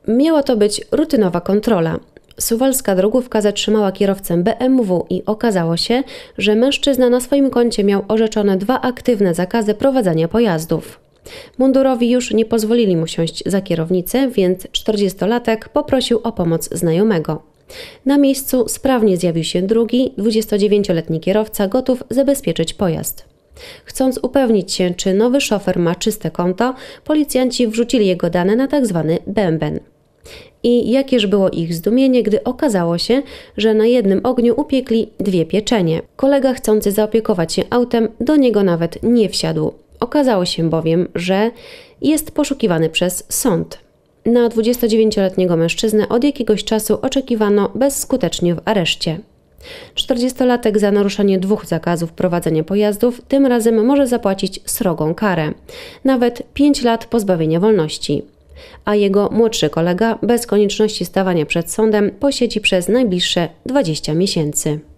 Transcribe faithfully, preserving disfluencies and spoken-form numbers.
Miała to być rutynowa kontrola. Suwalska drogówka zatrzymała kierowcę B M W i okazało się, że mężczyzna na swoim koncie miał orzeczone dwa aktywne zakazy prowadzenia pojazdów. Mundurowi już nie pozwolili mu siąść za kierownicę, więc czterdziestolatek poprosił o pomoc znajomego. Na miejscu sprawnie zjawił się drugi, dwudziestodziewięcioletni kierowca gotów zabezpieczyć pojazd. Chcąc upewnić się, czy nowy szofer ma czyste konto, policjanci wrzucili jego dane na tzw. bęben. I jakież było ich zdumienie, gdy okazało się, że na jednym ogniu upiekli dwie pieczenie. Kolega chcący zaopiekować się autem do niego nawet nie wsiadł. Okazało się bowiem, że jest poszukiwany przez sąd. Na dwudziestodziewięcioletniego mężczyznę od jakiegoś czasu oczekiwano bezskutecznie w areszcie. czterdziestolatek za naruszenie dwóch zakazów prowadzenia pojazdów tym razem może zapłacić srogą karę, nawet pięć lat pozbawienia wolności. A jego młodszy kolega bez konieczności stawania przed sądem posiedzi przez najbliższe dwadzieścia miesięcy.